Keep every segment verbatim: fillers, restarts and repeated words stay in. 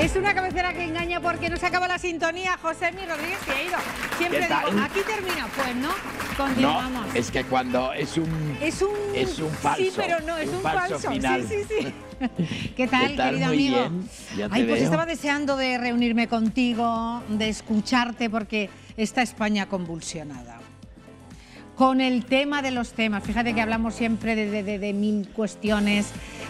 Es una cabecera que engaña porque no se acaba la sintonía. Josemi Rodríguez se ha ido. Siempre digo, aquí termina. Pues no, continuamos. No, es que cuando es un... Es un... Es un falso. Sí, pero no, es un, un falso. falso. Final. Sí, sí, sí. ¿Qué tal, ¿Qué tal? querido Muy amigo? Bien. Ya te Ay, pues veo. estaba deseando de reunirme contigo, de escucharte, porque está España convulsionada. Con el tema de los temas. Fíjate que hablamos siempre de, de, de, de mil cuestiones,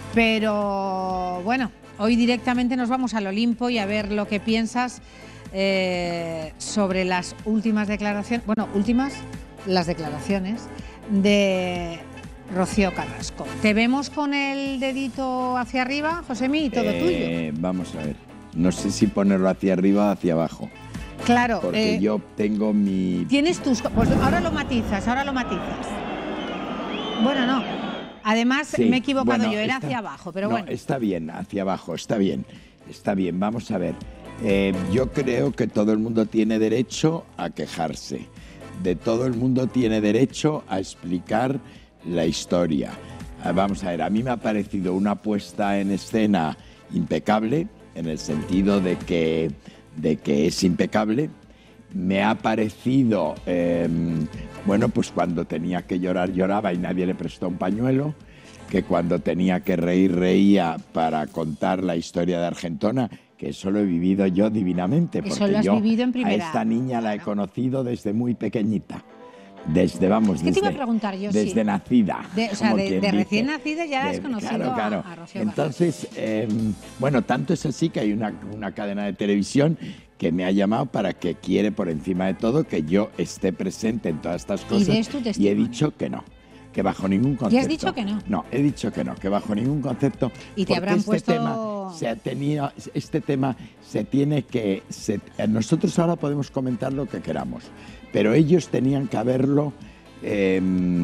pero bueno, hoy directamente nos vamos al Olimpo y a ver lo que piensas eh, sobre las últimas declaraciones, bueno, últimas, las declaraciones de Rocío Carrasco. ¿Te vemos con el dedito hacia arriba, Josemi, y todo eh, tuyo? Vamos a ver, no sé si ponerlo hacia arriba o hacia abajo. Claro. Porque eh, yo tengo mi... Tienes tus... Pues ahora lo matizas, ahora lo matizas. Bueno, no. Además, Sí, me he equivocado bueno, yo, era está, hacia abajo, pero no, bueno. Está bien, hacia abajo, está bien. Está bien, vamos a ver. Eh, yo creo que todo el mundo tiene derecho a quejarse. De todo el mundo tiene derecho a explicar la historia. Eh, vamos a ver, a mí me ha parecido una puesta en escena impecable, en el sentido de que... de que es impecable. Me ha parecido, eh, bueno, pues cuando tenía que llorar, lloraba y nadie le prestó un pañuelo, que cuando tenía que reír, reía para contar la historia de Argentona, que eso lo he vivido yo divinamente, porque eso lo has yo vivido en primera. A esta niña la he conocido desde muy pequeñita. Desde, vamos, es que desde, te iba a preguntar yo, desde sí. nacida. De, o sea, de, de recién nacida ya la has conocido claro, claro. a, a Rocío. Entonces, eh, bueno, tanto es así que hay una, una cadena de televisión que me ha llamado para que quiere, por encima de todo, que yo esté presente en todas estas cosas. Y, des tu y he dicho que no, que bajo ningún concepto. ¿Y has dicho que no? No, he dicho que no, que bajo ningún concepto. Y te habrán este puesto... Tema se ha tenido, este tema se tiene que... Se, nosotros ahora podemos comentar lo que queramos, pero ellos tenían que haberlo eh,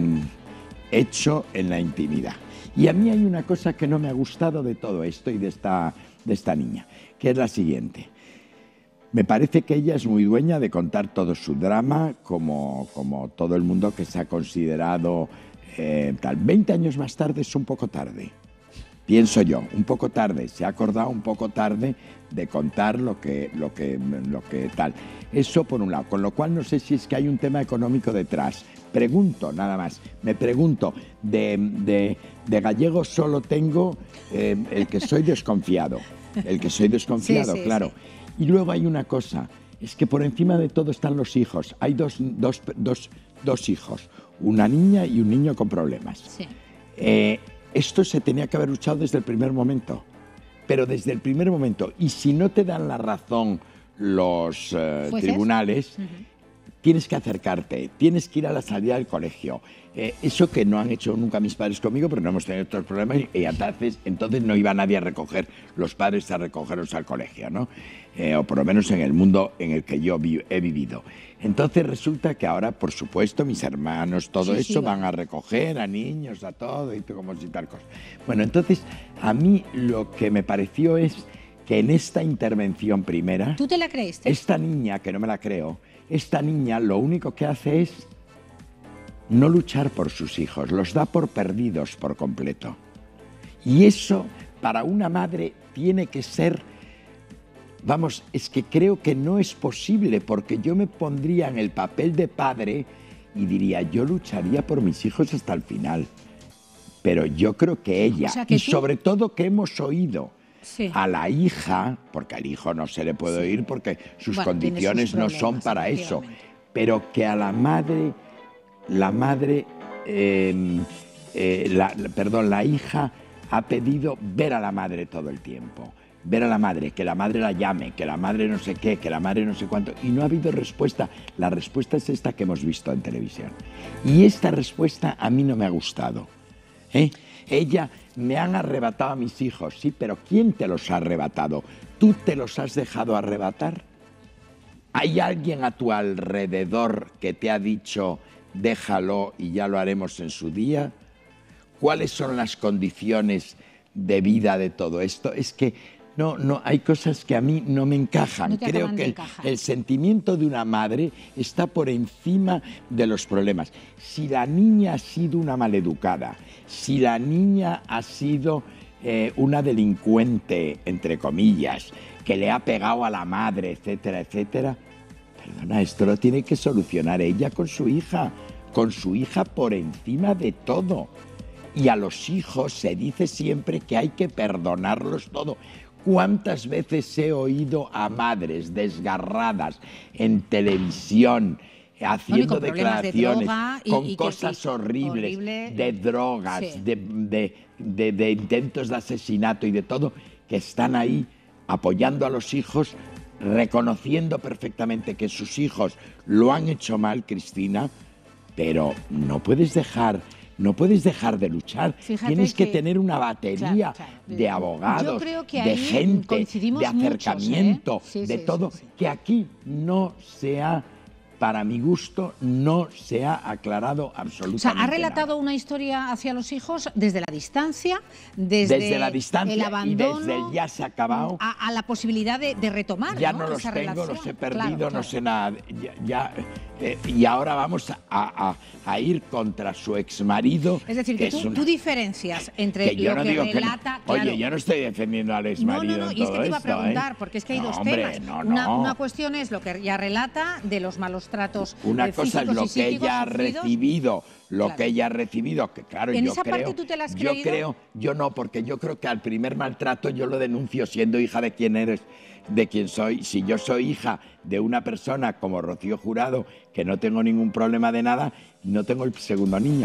hecho en la intimidad. Y a mí hay una cosa que no me ha gustado de todo esto y de esta, de esta niña, que es la siguiente. Me parece que ella es muy dueña de contar todo su drama, como, como todo el mundo que se ha considerado eh, tal. veinte años más tarde es un poco tarde, pienso yo, un poco tarde. Se ha acordado un poco tarde de contar lo que, lo que, lo que tal. Eso por un lado, con lo cual no sé si es que hay un tema económico detrás. Pregunto, nada más, me pregunto, de, de, de gallego solo tengo eh, el que soy desconfiado, el que soy desconfiado, sí, sí, claro. Sí. Y luego hay una cosa, es que por encima de todo están los hijos. Hay dos, dos, dos, dos hijos, una niña y un niño con problemas. Sí. Eh, esto se tenía que haber luchado desde el primer momento, pero desde el primer momento. Y si no te dan la razón los eh, tribunales, uh-huh. tienes que acercarte, tienes que ir a la salida del colegio. Eh, eso que no han hecho nunca mis padres conmigo, pero no hemos tenido otros problemas y entonces, entonces no iba nadie a recoger, los padres a recogerlos al colegio, ¿no? Eh, o por lo menos en el mundo en el que yo vi, he vivido. Entonces resulta que ahora, por supuesto, mis hermanos, todo sí, eso, sí, van a recoger a niños, a todo, y como si tal cosa. Bueno, entonces, a mí lo que me pareció es que en esta intervención primera... ¿Tú te la creíste? Esta niña, que no me la creo, esta niña lo único que hace es no luchar por sus hijos, los da por perdidos por completo. Y eso, para una madre, tiene que ser... Vamos, es que creo que no es posible, porque yo me pondría en el papel de padre y diría, yo lucharía por mis hijos hasta el final. Pero yo creo que ella, o sea, que y tú... sobre todo que hemos oído sí. a la hija, porque al hijo no se le puede sí. oír porque sus bueno, condiciones sus no son para eso, pero que a la madre, la madre, eh, eh, la, perdón, la hija ha pedido ver a la madre todo el tiempo. Ver a la madre, que la madre la llame, que la madre no sé qué, que la madre no sé cuánto, y no ha habido respuesta. La respuesta es esta que hemos visto en televisión. Y esta respuesta a mí no me ha gustado. ¿Eh? Ella, me han arrebatado a mis hijos, sí, pero ¿quién te los ha arrebatado? ¿Tú te los has dejado arrebatar? ¿Hay alguien a tu alrededor que te ha dicho, déjalo y ya lo haremos en su día? ¿Cuáles son las condiciones de vida de todo esto? Es que no, no, hay cosas que a mí no me encajan. No Creo que el, el sentimiento de una madre está por encima de los problemas. Si la niña ha sido una maleducada, si la niña ha sido eh, una delincuente, entre comillas, que le ha pegado a la madre, etcétera, etcétera. Perdona, esto lo tiene que solucionar ella con su hija, con su hija por encima de todo. Y a los hijos se dice siempre que hay que perdonarlos todo. ¿Cuántas veces he oído a madres desgarradas en televisión haciendo bueno, declaraciones de con y, y cosas que, horribles, horrible, de drogas, sí. de, de, de, de intentos de asesinato y de todo, que están ahí apoyando a los hijos, reconociendo perfectamente que sus hijos lo han hecho mal, Cristina, pero no puedes dejar... No puedes dejar de luchar, Fíjate tienes que, que tener una batería claro, claro. de abogados, Yo creo que de ahí gente, coincidimos de acercamiento, muchos, ¿eh? sí, de sí, todo, sí, sí. que aquí no se ha, para mi gusto, no se ha aclarado absolutamente O sea, ha relatado nada. una historia hacia los hijos desde la distancia, desde, desde la distancia el abandono, y desde el ya se ha acabado. A, a la posibilidad de, de retomar, Ya ¿no? no los Esa tengo, relación. los he perdido, Claro, claro. no sé nada. Ya, ya, eh, y ahora vamos a, a, a ir contra su exmarido. Es decir, que, que tú, una... tú diferencias entre que yo lo no que digo relata... Que no. Oye, claro. yo no estoy defendiendo al exmarido. No, no, no, en y es todo que te iba a esto, preguntar, ¿eh? porque es que hay no, dos hombre, temas. No, una, no. una cuestión es lo que ella relata de los malos tratos Una eh, cosa es lo que ella ha sufridos. recibido, lo Claro. que ella ha recibido, que claro, ¿En yo esa creo, parte tú te la has yo creído? creo, yo no, porque yo creo que al primer maltrato yo lo denuncio siendo hija de quien eres, de quien soy. Si yo soy hija de una persona como Rocío Jurado, que no tengo ningún problema de nada, no tengo el segundo niño,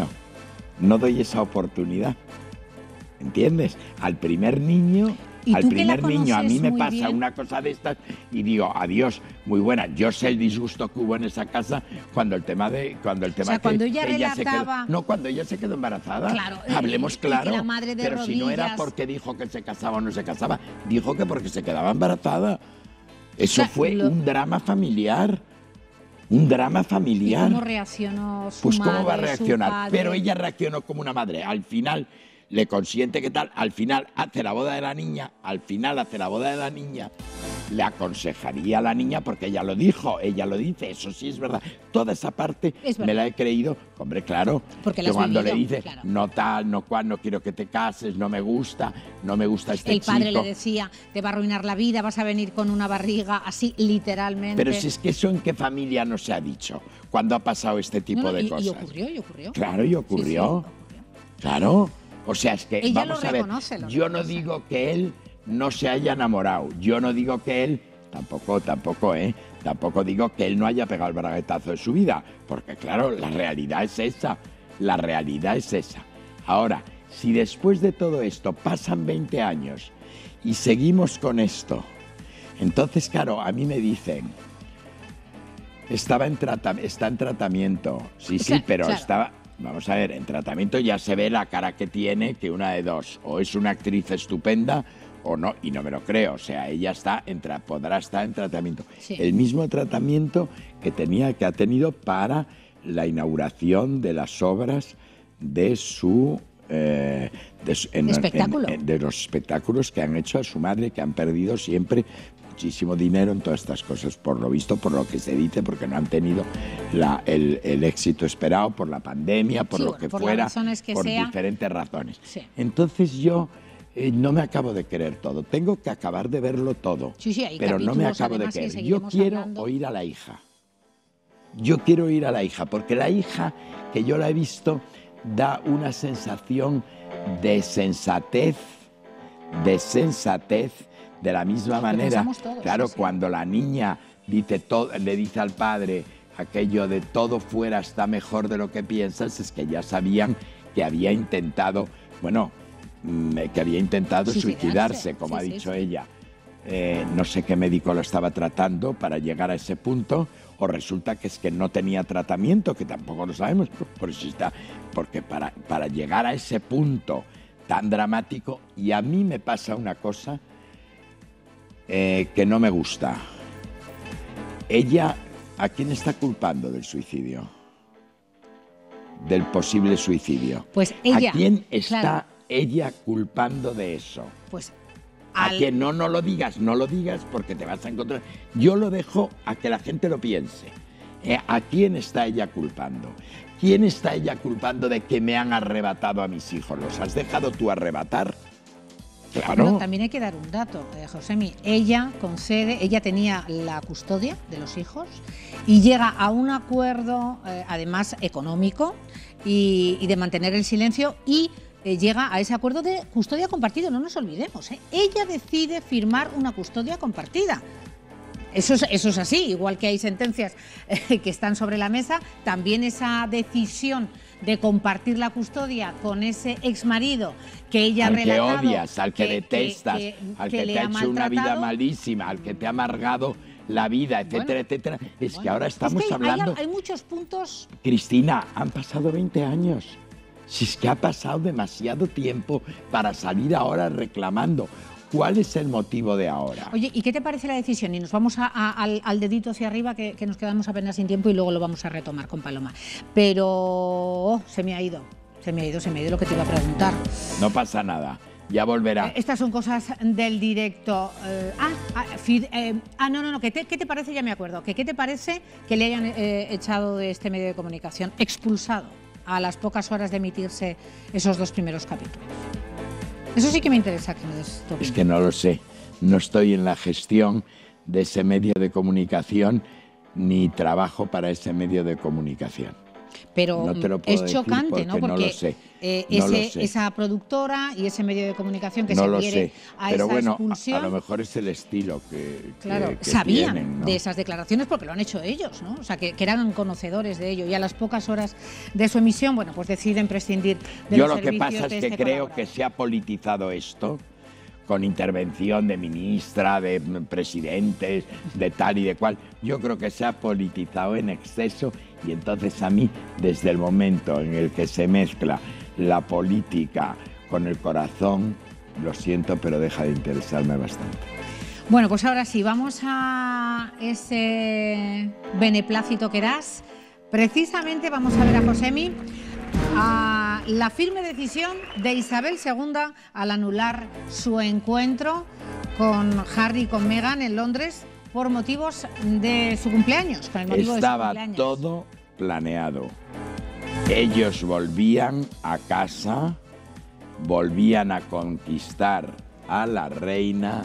no doy esa oportunidad, ¿entiendes? Al primer niño... ¿Y Al tú que la primer niño a mí me muy pasa bien? una cosa de estas y digo, adiós, muy buena. Yo sé el disgusto que hubo en esa casa cuando el tema de... Cuando el tema O sea, que cuando ella se relataba- quedó, no, cuando ella se quedó embarazada. Claro, Hablemos y- y claro. que la madre de pero si no era rodillas- porque dijo que se casaba o no se casaba, dijo que porque se quedaba embarazada. Eso O sea, fue lo- un drama familiar. Un drama ¿Y familiar. cómo reaccionó su Pues madre, cómo va a su reaccionar. padre? Pero ella reaccionó como una madre. Al final le consiente que tal, al final hace la boda de la niña, al final hace la boda de la niña, le aconsejaría a la niña, porque ella lo dijo, ella lo dice, eso sí es verdad. Toda esa parte Es me verdad. la he creído, hombre, claro, Porque la que has cuando le vivido, dice, claro. no tal, no cual, no quiero que te cases, no me gusta, no me gusta este El padre chico. le decía, te va a arruinar la vida, vas a venir con una barriga, así literalmente. Pero si es que eso en qué familia no se ha dicho, cuando ha pasado este tipo No, no, de y, cosas. y ocurrió, y ocurrió. Claro, y Sí, sí, ocurrió. ocurrió. Claro, o sea, es que Ella vamos lo a ver, reconoce, lo yo no reconoce. digo que él no se haya enamorado, yo no digo que él, tampoco, tampoco, ¿eh? Tampoco digo que él no haya pegado el braguetazo de su vida, porque claro, la realidad es esa, la realidad es esa. Ahora, si después de todo esto pasan veinte años y seguimos con esto, entonces, claro, a mí me dicen, estaba en trata, está en tratamiento, sí, sí, Claro, pero claro. estaba... Vamos a ver, en tratamiento ya se ve la cara que tiene, que una de dos, o es una actriz estupenda o no, y no me lo creo, o sea, ella está en tra- podrá estar en tratamiento. Sí. El mismo tratamiento que tenía, que ha tenido para la inauguración de las obras de su... eh, de, su- en- Espectáculo. en- en- de los espectáculos que han hecho a su madre, que han perdido siempre muchísimo dinero en todas estas cosas, por lo visto, por lo que se dice, porque no han tenido la- el, el éxito esperado por la pandemia, por Sí, lo bueno, que por las fuera, razones que por sea. diferentes razones. Sí. Entonces yo eh, no me acabo de creer todo, tengo que acabar de verlo todo, Sí, sí, hay pero no me capítulos, acabo de además, que creer. Yo seguiremos quiero hablando. oír a la hija. Yo quiero oír a la hija, porque la hija, que yo la he visto, da una sensación de sensatez, de sensatez, de la misma Que manera. pensamos todos, Claro, sí, sí. cuando la niña dice todo, le dice al padre aquello de todo fuera está mejor de lo que piensas, es que ya sabían que había intentado, bueno, mm, que había intentado Suicidarse, suicidarse, como sí, ha sí, dicho sí. ella. Eh, no sé qué médico lo estaba tratando para llegar a ese punto, o resulta que es que no tenía tratamiento, que tampoco lo sabemos, por eso está, porque para, para llegar a ese punto tan dramático, y a mí me pasa una cosa eh, que no me gusta. Ella, ¿a quién está culpando del suicidio? Del posible suicidio. Pues ella, ¿A quién está claro. ella culpando de eso? Pues A al- que no, no lo digas, no lo digas porque te vas a encontrar. Yo lo dejo a que la gente lo piense. Eh, ¿A quién está ella culpando? ¿Quién está ella culpando de que me han arrebatado a mis hijos? ¿Los has dejado tú arrebatar? Claro. Bueno, también hay que dar un dato, eh, Josemi. Ella concede, ella tenía la custodia de los hijos y llega a un acuerdo, eh, además económico, y, y de mantener el silencio, y eh, llega a ese acuerdo de custodia compartida. No nos olvidemos, ¿eh? Ella decide firmar una custodia compartida. Eso es, eso es así, igual que hay sentencias eh, que están sobre la mesa, también esa decisión de compartir la custodia con ese exmarido que ella ha relatado, al que odias, al que, que detestas, que, que, al que, que te ha hecho una vida malísima, al que te ha amargado la vida, etcétera, bueno, etcétera. Es bueno, que ahora estamos es que hay, hablando... Hay, hay muchos puntos... Cristina, han pasado veinte años. Si es que ha pasado demasiado tiempo para salir ahora reclamando. ¿Cuál es el motivo de ahora? Oye, ¿y qué te parece la decisión? Y nos vamos a, a, al, al dedito hacia arriba, que, que nos quedamos apenas sin tiempo y luego lo vamos a retomar con Paloma. Pero oh, se me ha ido, se me ha ido, se me ha ido lo que te iba a preguntar. No pasa nada, ya volverá. Eh, estas son cosas del directo. Eh, ah, ah, fid, eh, ah, no, no, no, ¿qué te, ¿qué te parece? Ya me acuerdo. ¿Qué, qué te parece que le hayan eh, echado de este medio de comunicación, expulsado a las pocas horas de emitirse esos dos primeros capítulos? Eso sí que me interesa que me des tu opinión. Es que no lo sé. No estoy en la gestión de ese medio de comunicación ni trabajo para ese medio de comunicación. Pero no te lo puedo es chocante, porque ¿no? Porque no lo sé. Eh, no ese, lo sé. esa productora y ese medio de comunicación que no se lo adhiere sé. a Pero esa bueno, expulsión... a, a lo mejor es el estilo que, claro, que, que sabían tienen, ¿no? de esas declaraciones porque lo han hecho ellos, ¿no? O sea, que, que eran conocedores de ello, y a las pocas horas de su emisión, bueno, pues deciden prescindir de Yo los lo que servicios pasa de es que este creo que se ha politizado esto con intervención de ministra, de presidentes, de tal y de cual. Yo creo que se ha politizado en exceso, y entonces a mí, desde el momento en el que se mezcla la política con el corazón, lo siento, pero deja de interesarme bastante. Bueno, pues ahora sí, vamos a ese beneplácito que das. Precisamente vamos a ver a Josemi, a la firme decisión de Isabel segunda al anular su encuentro con Harry y con Meghan en Londres por motivos de su cumpleaños. Con el motivo Estaba de su cumpleaños. todo planeado. Ellos volvían a casa, volvían a conquistar a la reina,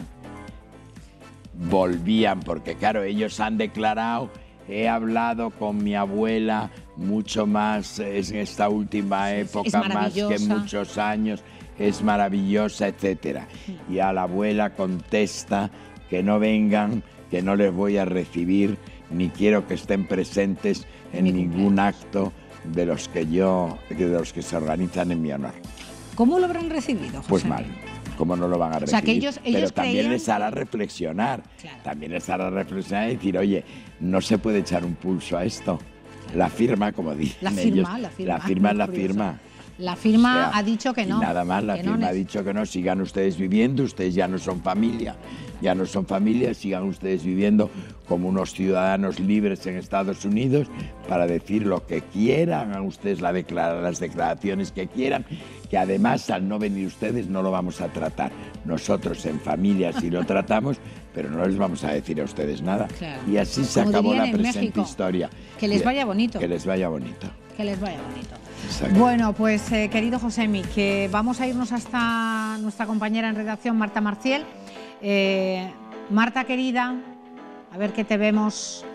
volvían, porque claro, ellos han declarado: he hablado con mi abuela mucho más en esta última época, más que en muchos años, es maravillosa, etcétera. Y a la abuela contesta que no vengan, que no les voy a recibir, ni quiero que estén presentes en ningún acto de los que yo, de los que se organizan en mi honor. ¿Cómo lo habrán recibido, José? Pues mal. ¿Cómo no lo van a recibir? O sea, que ellos, ellos Pero también creían... les hará reflexionar. Claro. También les hará reflexionar y decir, oye, no se puede echar un pulso a esto. Claro. La firma, como dicen la firma, ellos. La firma, la firma es la firma. La firma o sea, ha dicho que no. Nada más, la firma no ha dicho que no. Sigan ustedes viviendo, ustedes ya no son familia. Ya no son familia, sigan ustedes viviendo como unos ciudadanos libres en Estados Unidos para decir lo que quieran, hagan ustedes la declara, las declaraciones que quieran, que además al no venir ustedes no lo vamos a tratar. Nosotros en familia sí lo tratamos, pero no les vamos a decir a ustedes nada. Claro. Y así se como acabó la presente México, historia. Que les vaya bonito. Que les vaya bonito. Que les vaya bonito. Exacto. Bueno, pues eh, querido Josemi, que vamos a irnos hasta nuestra compañera en redacción, Marta Marciel. Eh, Marta, querida, a ver qué te vemos.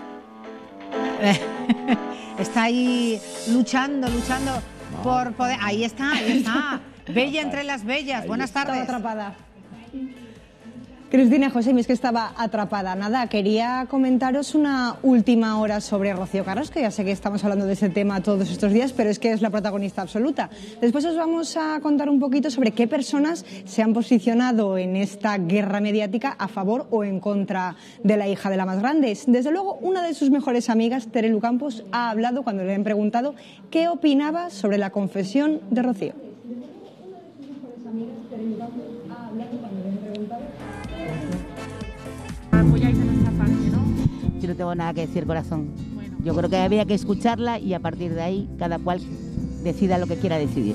Está ahí luchando, luchando no, por poder... Ahí está, ahí está. Bella entre las bellas. Ahí Buenas tardes. Estaba atrapada. Cristina, Josemi, es que estaba atrapada. Nada, quería comentaros una última hora sobre Rocío Carrasco, que ya sé que estamos hablando de ese tema todos estos días, pero es que es la protagonista absoluta. Después os vamos a contar un poquito sobre qué personas se han posicionado en esta guerra mediática a favor o en contra de la hija de la más grande. Desde luego, una de sus mejores amigas, Terelu Campos, ha hablado cuando le han preguntado qué opinaba sobre la confesión de Rocío. Yo no tengo nada que decir, corazón. Bueno. Yo creo que había que escucharla y a partir de ahí cada cual decida lo que quiera decidir.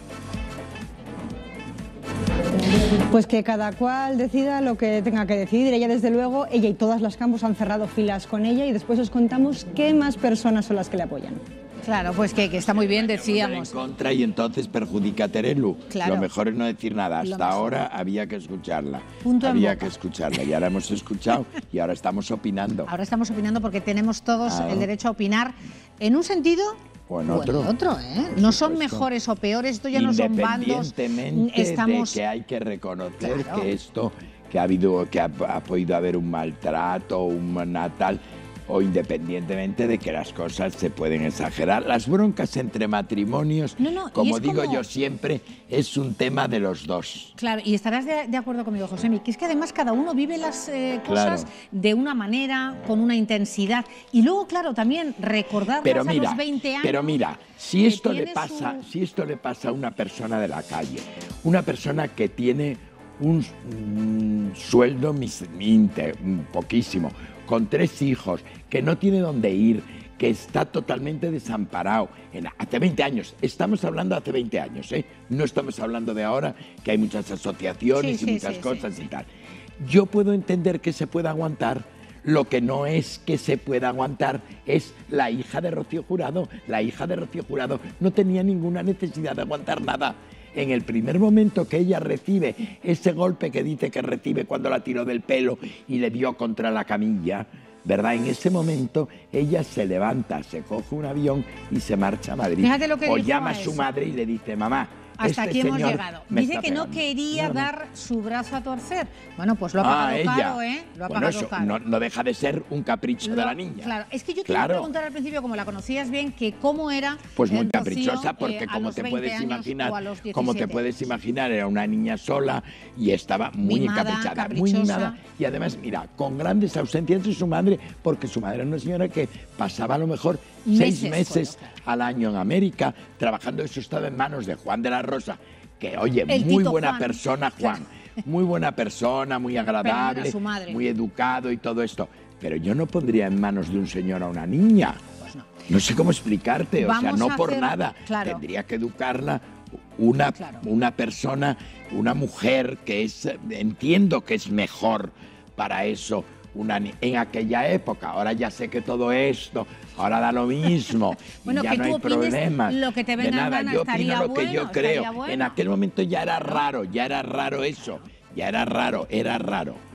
Pues que cada cual decida lo que tenga que decidir. Ella, desde luego, ella y todas las Campos han cerrado filas con ella, y después os contamos qué más personas son las que le apoyan. Claro, pues que, que está muy bien, decíamos. En contra y entonces perjudica a Terelu. Claro. Lo mejor es no decir nada. Lo Hasta mejor. ahora había que escucharla. Punto en había boca. que escucharla. Y ahora hemos escuchado y ahora estamos opinando. Ahora estamos opinando porque tenemos todos Claro. el derecho a opinar en un sentido O en o otro. en otro, ¿eh? Por No son supuesto. mejores o peores, esto ya no son bandos. Independientemente Estamos... de que hay que reconocer Claro. que esto, que ha habido, que ha, ha podido haber un maltrato, una tal, o independientemente de que las cosas se pueden exagerar. Las broncas entre matrimonios, No, no, y como es digo como- yo siempre, es un tema de los dos. Claro, y estarás de, de acuerdo conmigo, Josemi, que es que además cada uno vive las eh, cosas Claro. de una manera, con una intensidad. Y luego, claro, también recordarlas Pero a mira, los veinte años. pero mira, si que esto le tiene pasa, su- si esto le pasa a una persona de la calle, una persona que tiene un mm, sueldo mis- inte- mm, poquísimo, con tres hijos, que no tiene dónde ir, que está totalmente desamparado, en, hace veinte años, estamos hablando de hace veinte años, ¿eh? No estamos hablando de ahora, que hay muchas asociaciones Sí, y sí, muchas sí, cosas sí. y tal. Yo puedo entender que se pueda aguantar. Lo que no es que se pueda aguantar es la hija de Rocío Jurado. La hija de Rocío Jurado no tenía ninguna necesidad de aguantar nada. En el primer momento que ella recibe ese golpe que dice que recibe cuando la tiró del pelo y le dio contra la camilla, ¿verdad? En ese momento ella se levanta, se coge un avión y se marcha a Madrid. Fíjate lo que o dijo llama a a su eso. madre y le dice, mamá, Hasta este aquí hemos señor llegado. me Dice está que no pegando". quería No, no. dar su brazo a torcer. Bueno, pues lo ha Ah, pagado ella. caro, ¿eh? Lo ha Bueno, pagado eso caro. no, no deja de ser un capricho de Lo- la niña. Claro, es que yo te iba a Claro. preguntar al principio, como la conocías bien, que cómo era. Pues muy eh, Rocío, caprichosa, porque eh, a como los te veinte puedes años imaginar, o a los como te diecisiete. puedes imaginar, era una niña sola y estaba muy Mimada, encaprichada, muy caprichosa. mimada. Y además, mira, con grandes ausencias de su madre, porque su madre era una señora que pasaba a lo mejor Meses seis meses fuera, al año en América, trabajando. Eso estaba en manos de Juan de la Rosa, que oye, El muy Tito buena Juan. persona, Juan. Muy buena persona, muy agradable, su madre. muy educado y todo esto. Pero yo no pondría en manos de un señor a una niña. Pues no. No sé cómo explicarte, o sea, Vamos no a por hacer- nada. claro. Tendría que educarla una, Claro. una persona, una mujer que es, entiendo que es mejor para eso, una, ni- en aquella época. Ahora ya sé que todo esto, ahora da lo mismo, Bueno, y ya que no tú hay opines problemas. lo que te de venga en nada, gana, yo opino estaría lo que bueno, yo creo. estaría bueno. En aquel momento ya era raro, ya era raro eso, ya era raro, era raro.